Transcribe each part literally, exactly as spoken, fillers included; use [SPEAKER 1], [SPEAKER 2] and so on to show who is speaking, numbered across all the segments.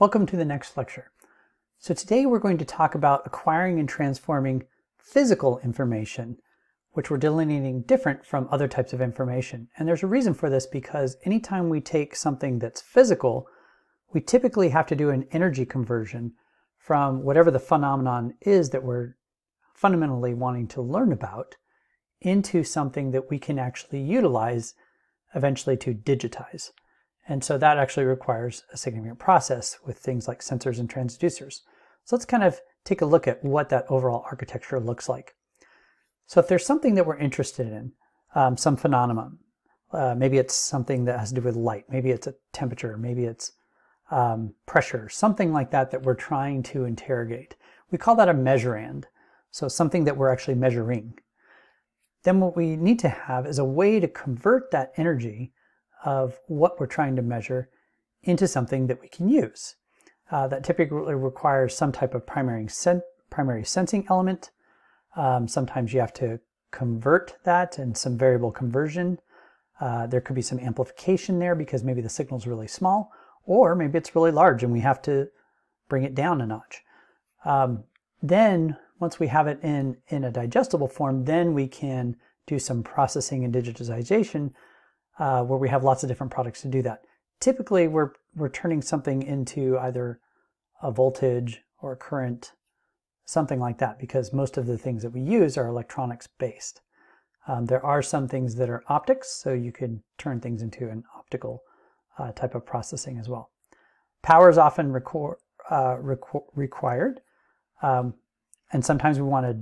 [SPEAKER 1] Welcome to the next lecture. So today we're going to talk about acquiring and transforming physical information, which we're delineating different from other types of information. And there's a reason for this, because anytime we take something that's physical, we typically have to do an energy conversion from whatever the phenomenon is that we're fundamentally wanting to learn about into something that we can actually utilize eventually to digitize. And so that actually requires a significant process with things like sensors and transducers. So let's kind of take a look at what that overall architecture looks like. So if there's something that we're interested in, um, some phenomenon, uh, maybe it's something that has to do with light, maybe it's a temperature, maybe it's um, pressure, something like that that we're trying to interrogate. We call that a measurand, so something that we're actually measuring. Then what we need to have is a way to convert that energy of what we're trying to measure into something that we can use. Uh, that typically requires some type of primary, sen primary sensing element. Um, sometimes you have to convert that and some variable conversion. Uh, there could be some amplification there because maybe the signal is really small, or maybe it's really large and we have to bring it down a notch. Um, then once we have it in, in a digestible form, then we can do some processing and digitization uh, where we have lots of different products to do that. Typically, we're, we're turning something into either a voltage or a current, something like that, because most of the things that we use are electronics based. Um, there are some things that are optics, so you could turn things into an optical uh, type of processing as well. Power is often requ uh, requ required, um, and sometimes we want to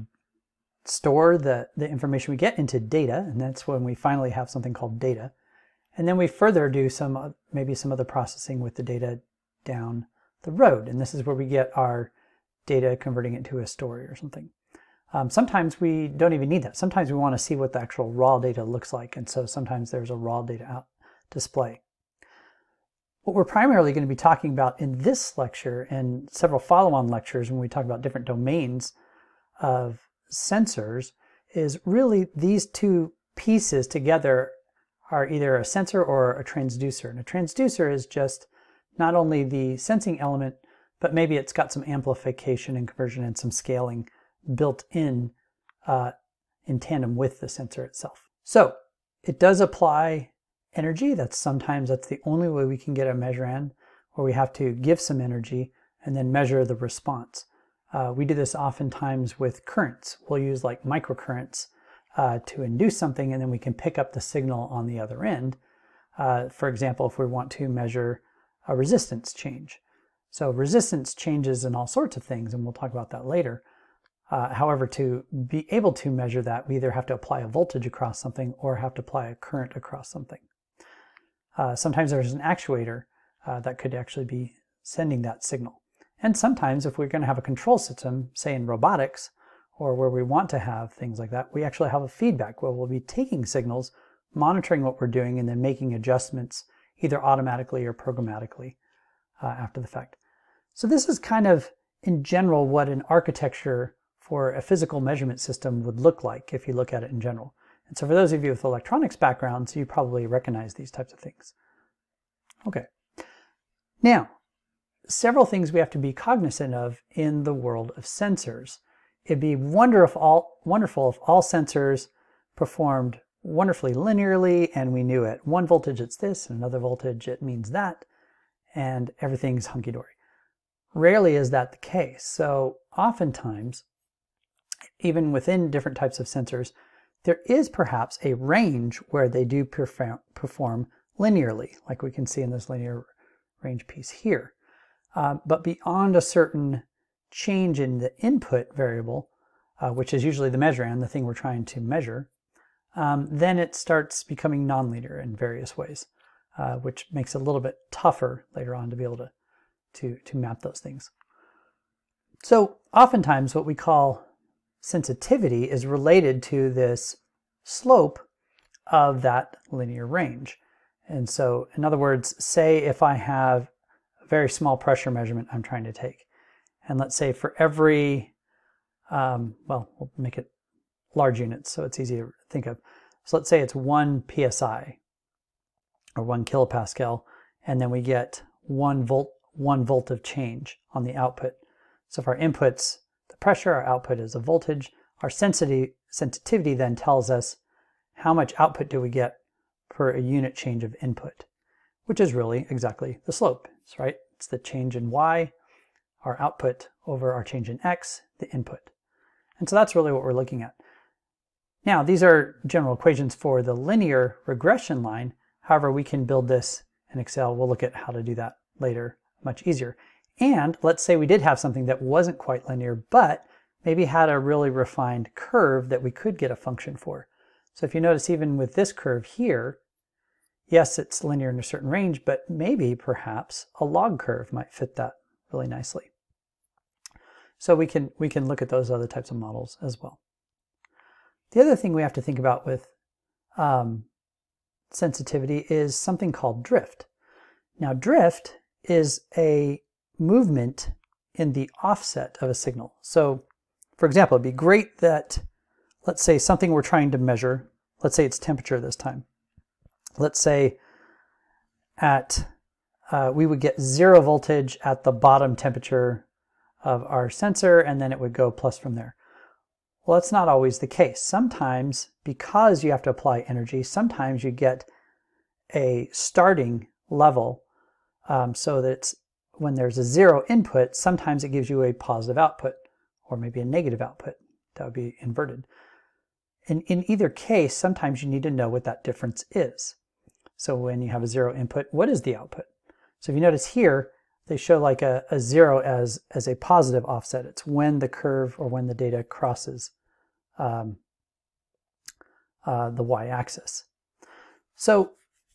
[SPEAKER 1] store the, the information we get into data, and that's when we finally have something called data. And then we further do some, maybe some other processing with the data down the road, and this is where we get our data, converting it to a story or something. Um, sometimes we don't even need that. Sometimes we want to see what the actual raw data looks like, and so sometimes there's a raw data out display. What we're primarily going to be talking about in this lecture and several follow-on lectures when we talk about different domains of sensors is really these two pieces together are either a sensor or a transducer. And a transducer is just not only the sensing element, but maybe it's got some amplification and conversion and some scaling built in uh, in tandem with the sensor itself. So it does apply energy. That's sometimes that's the only way we can get a measurand, where we have to give some energy and then measure the response. Uh, we do this oftentimes with currents. We'll use like microcurrents uh, to induce something, and then we can pick up the signal on the other end. Uh, for example, if we want to measure a resistance change. So resistance changes in all sorts of things, and we'll talk about that later. Uh, however, to be able to measure that, we either have to apply a voltage across something or have to apply a current across something. Uh, sometimes there's an actuator uh, that could actually be sending that signal. And sometimes if we're going to have a control system, say in robotics, or where we want to have things like that, we actually have a feedback where we'll be taking signals, monitoring what we're doing, and then making adjustments either automatically or programmatically uh, after the fact. So this is kind of, in general, what an architecture for a physical measurement system would look like if you look at it in general. And so for those of you with electronics backgrounds, you probably recognize these types of things. Okay. Now, several things we have to be cognizant of in the world of sensors. It'd be wonder if all, wonderful if all sensors performed wonderfully linearly and we knew at one voltage it's this and another voltage it means that, and everything's hunky-dory. Rarely is that the case. So oftentimes, even within different types of sensors, there is perhaps a range where they do perform, perform linearly, like we can see in this linear range piece here. Uh, but beyond a certain change in the input variable, uh, which is usually the measurand, the thing we're trying to measure, um, then it starts becoming nonlinear in various ways, uh, which makes it a little bit tougher later on to be able to, to, to map those things. So oftentimes what we call sensitivity is related to this slope of that linear range. And so, in other words, say if I have a very small pressure measurement I'm trying to take, and let's say for every, um, well, we'll make it large units so it's easy to think of. So let's say it's one P S I or one kilopascal, and then we get one volt, one volt of change on the output. So if our input's the pressure, our output is the voltage, our sensitivity, sensitivity then tells us how much output do we get per a unit change of input, which is really exactly the slope, right? It's the change in y, our output, over our change in x, the input. And so that's really what we're looking at. Now, these are general equations for the linear regression line. However, we can build this in Excel. We'll look at how to do that later, much easier. And let's say we did have something that wasn't quite linear, but maybe had a really refined curve that we could get a function for. So if you notice, even with this curve here, yes, it's linear in a certain range, but maybe perhaps a log curve might fit that really nicely. So we can, we can look at those other types of models as well. The other thing we have to think about with um, sensitivity is something called drift. Now, drift is a movement in the offset of a signal. So, for example, it'd be great that, let's say something we're trying to measure, let's say it's temperature this time. Let's say at, uh, we would get zero voltage at the bottom temperature of our sensor, and then it would go plus from there. Well, that's not always the case. Sometimes, because you have to apply energy, sometimes you get a starting level um, so that it's, when there's a zero input, sometimes it gives you a positive output or maybe a negative output. That would be inverted. In, in either case, sometimes you need to know what that difference is. So when you have a zero input, what is the output? So if you notice here, they show like a, a zero as, as a positive offset. It's when the curve or when the data crosses um, uh, the y-axis. So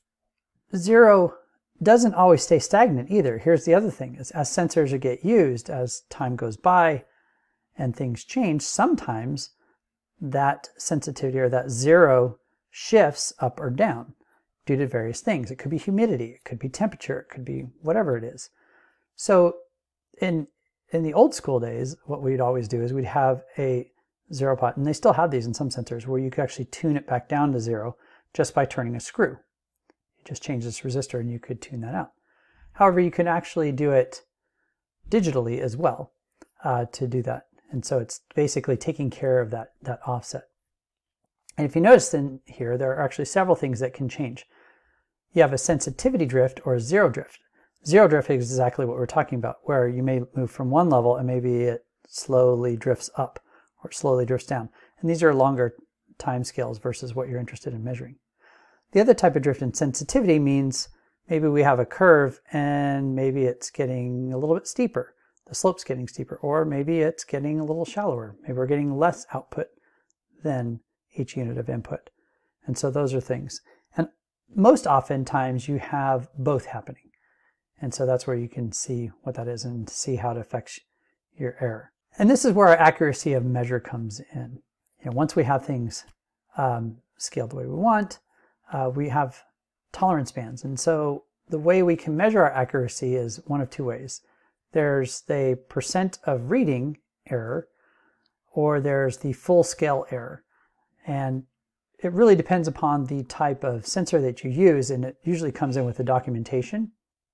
[SPEAKER 1] zero doesn't always stay stagnant either. Here's the other thing, is as sensors get used, as time goes by and things change, sometimes that sensitivity or that zero shifts up or down due to various things. It could be humidity, it could be temperature, it could be whatever it is. So in, in the old school days, what we'd always do is we'd have a zero pot, and they still have these in some sensors, where you could actually tune it back down to zero just by turning a screw. Just change this resistor and you could tune that out. However, you can actually do it digitally as well uh, to do that. And so it's basically taking care of that, that offset. And if you notice in here, there are actually several things that can change. You have a sensitivity drift or a zero drift. Zero drift is exactly what we're talking about, where you may move from one level and maybe it slowly drifts up or slowly drifts down. And these are longer time scales versus what you're interested in measuring. The other type of drift in sensitivity means maybe we have a curve and maybe it's getting a little bit steeper. The slope's getting steeper, or maybe it's getting a little shallower. Maybe we're getting less output than each unit of input. And so those are things. And most oftentimes you have both happening. And so that's where you can see what that is and see how it affects your error. And this is where our accuracy of measure comes in. You know, once we have things um, scaled the way we want, uh, we have tolerance bands. And so the way we can measure our accuracy is one of two ways. There's the percent of reading error, or there's the full scale error. And it really depends upon the type of sensor that you use, and it usually comes in with the documentation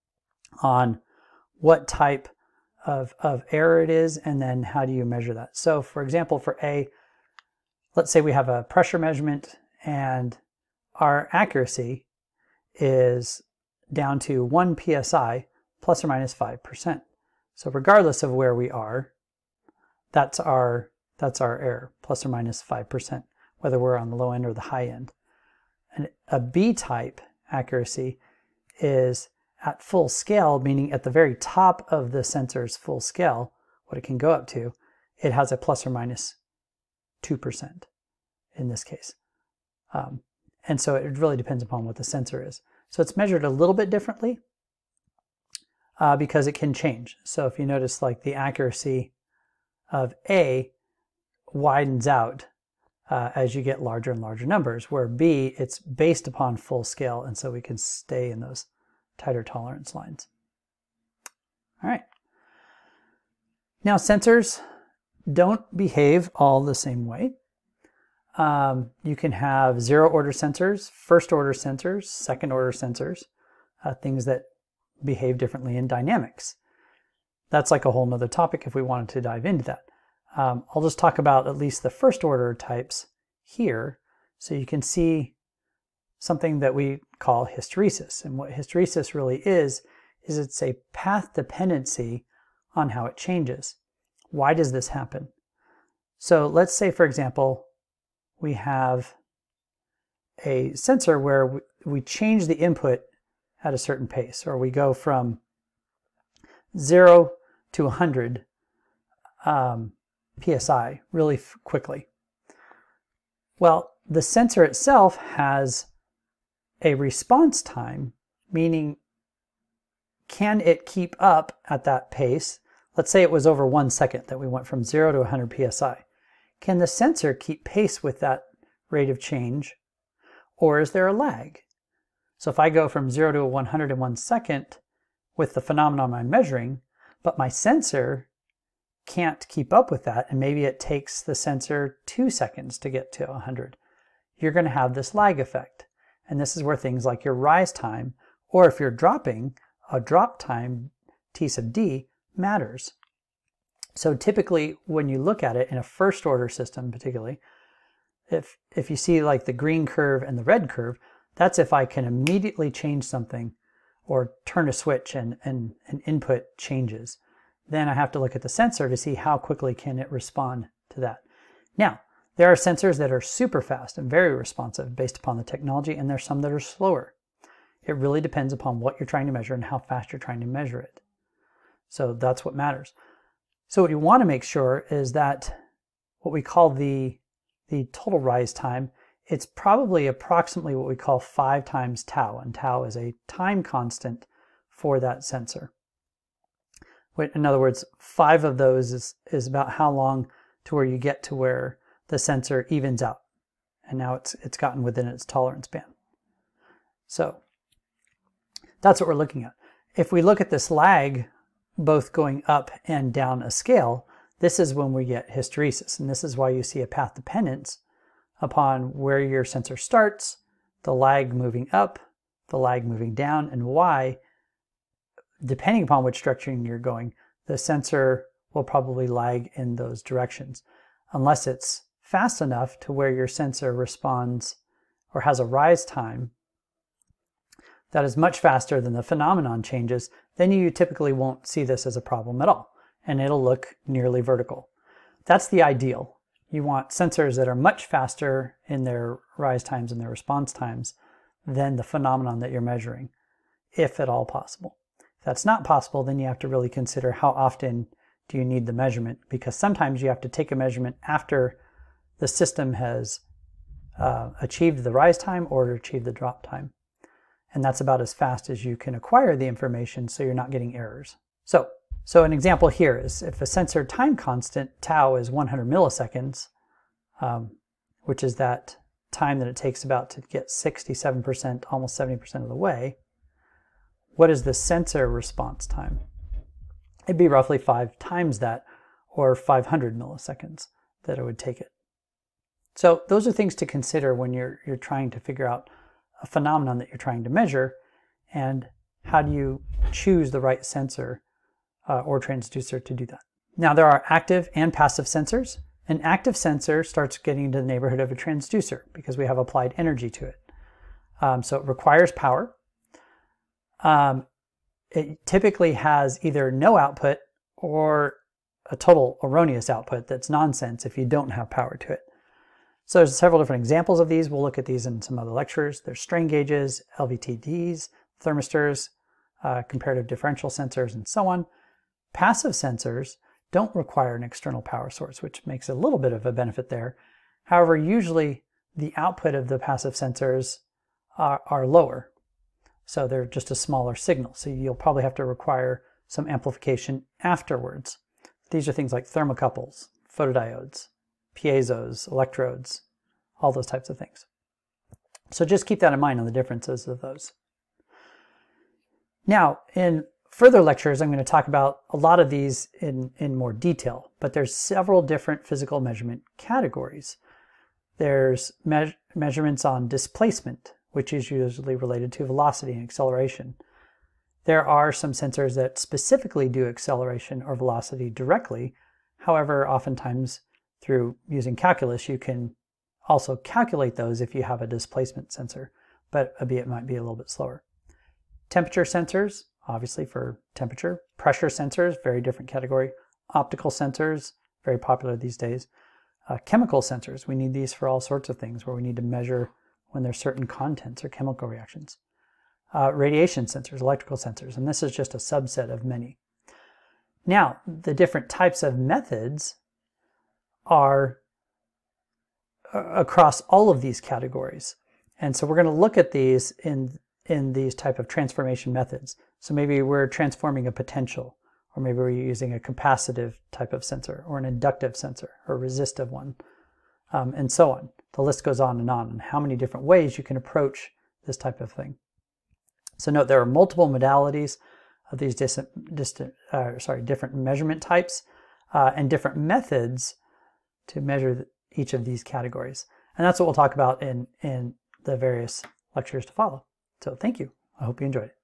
[SPEAKER 1] on what type of, of error it is, and then how do you measure that. So for example, for A, let's say we have a pressure measurement and our accuracy is down to one P S I plus or minus five percent. So regardless of where we are, that's our, that's our error, plus or minus five percent, whether we're on the low end or the high end. And a B type accuracy is at full scale, meaning at the very top of the sensor's full scale, what it can go up to, it has a plus or minus two percent in this case. Um, and so it really depends upon what the sensor is. So it's measured a little bit differently uh, because it can change. So if you notice, like, the accuracy of A widens out uh, as you get larger and larger numbers, where B, it's based upon full scale, and so we can stay in those tighter tolerance lines. All right. Now, sensors don't behave all the same way. Um, you can have zero order sensors, first order sensors, second order sensors, uh, things that behave differently in dynamics. That's like a whole nother topic if we wanted to dive into that. Um, I'll just talk about at least the first order types here so you can see something that we call hysteresis. And what hysteresis really is, is it's a path dependency on how it changes. Why does this happen? So let's say, for example, we have a sensor where we change the input at a certain pace, or we go from zero to one hundred um, P S I really quickly. Well, the sensor itself has a response time, meaning can it keep up at that pace? Let's say it was over one second that we went from zero to one hundred P S I. Can the sensor keep pace with that rate of change, or is there a lag? So if I go from zero to one hundred in one second with the phenomenon I'm measuring, but my sensor can't keep up with that, and maybe it takes the sensor two seconds to get to one hundred, you're going to have this lag effect. And this is where things like your rise time, or if you're dropping, a drop time, T sub D, matters. So typically when you look at it in a first order system particularly, if, if you see like the green curve and the red curve, that's if I can immediately change something or turn a switch and, and an input changes. Then I have to look at the sensor to see how quickly can it respond to that. Now, there are sensors that are super fast and very responsive based upon the technology, and there's some that are slower. It really depends upon what you're trying to measure and how fast you're trying to measure it. So that's what matters. So what you want to make sure is that what we call the, the total rise time, it's probably approximately what we call five times tau, and tau is a time constant for that sensor. In other words, five of those is, is about how long to where you get to where the sensor evens out. And now it's, it's gotten within its tolerance band. So that's what we're looking at. If we look at this lag, both going up and down a scale, this is when we get hysteresis. And this is why you see a path dependence upon where your sensor starts, the lag moving up, the lag moving down, and why, depending upon which direction you're going, the sensor will probably lag in those directions, unless it's fast enough to where your sensor responds or has a rise time that is much faster than the phenomenon changes. Then you typically won't see this as a problem at all, and it'll look nearly vertical. That's the ideal. You want sensors that are much faster in their rise times and their response times than the phenomenon that you're measuring, if at all possible. If that's not possible, then you have to really consider how often do you need the measurement, because sometimes you have to take a measurement after the system has uh, achieved the rise time or achieved the drop time. And that's about as fast as you can acquire the information so you're not getting errors. So, so an example here is if a sensor time constant, tau, is one hundred milliseconds, um, which is that time that it takes about to get sixty-seven percent, almost seventy percent of the way, what is the sensor response time? It'd be roughly five times that, or five hundred milliseconds that it would take it. So those are things to consider when you're, you're trying to figure out a phenomenon that you're trying to measure, and how do you choose the right sensor uh, or transducer to do that. Now there are active and passive sensors. An active sensor starts getting into the neighborhood of a transducer because we have applied energy to it. Um, so it requires power. Um, it typically has either no output or a total erroneous output that's nonsense if you don't have power to it. So there's several different examples of these. We'll look at these in some other lectures. There's strain gauges, L V T Ds, thermistors, uh, comparative differential sensors, and so on. Passive sensors don't require an external power source, which makes a little bit of a benefit there. However, usually the output of the passive sensors are, are lower. So they're just a smaller signal. So you'll probably have to require some amplification afterwards. These are things like thermocouples, photodiodes, piezos, electrodes, all those types of things. So just keep that in mind on the differences of those. Now, in further lectures, I'm going to talk about a lot of these in, in more detail, but there's several different physical measurement categories. There's me measurements on displacement, which is usually related to velocity and acceleration. There are some sensors that specifically do acceleration or velocity directly. However, oftentimes through using calculus, you can also calculate those if you have a displacement sensor, but albeit it might be a little bit slower. Temperature sensors, obviously for temperature. Pressure sensors, very different category. Optical sensors, very popular these days. Uh, chemical sensors, we need these for all sorts of things where we need to measure when there's certain contents or chemical reactions. Uh, radiation sensors, electrical sensors, and this is just a subset of many. Now, the different types of methods are across all of these categories. And so we're going to look at these in, in these type of transformation methods. So maybe we're transforming a potential, or maybe we're using a capacitive type of sensor, or an inductive sensor, or a resistive one, um, and so on. The list goes on and on, and how many different ways you can approach this type of thing. So note there are multiple modalities of these distant, distant, uh, sorry, different measurement types uh, and different methods to measure each of these categories. And that's what we'll talk about in, in the various lectures to follow. So thank you. I hope you enjoyed it.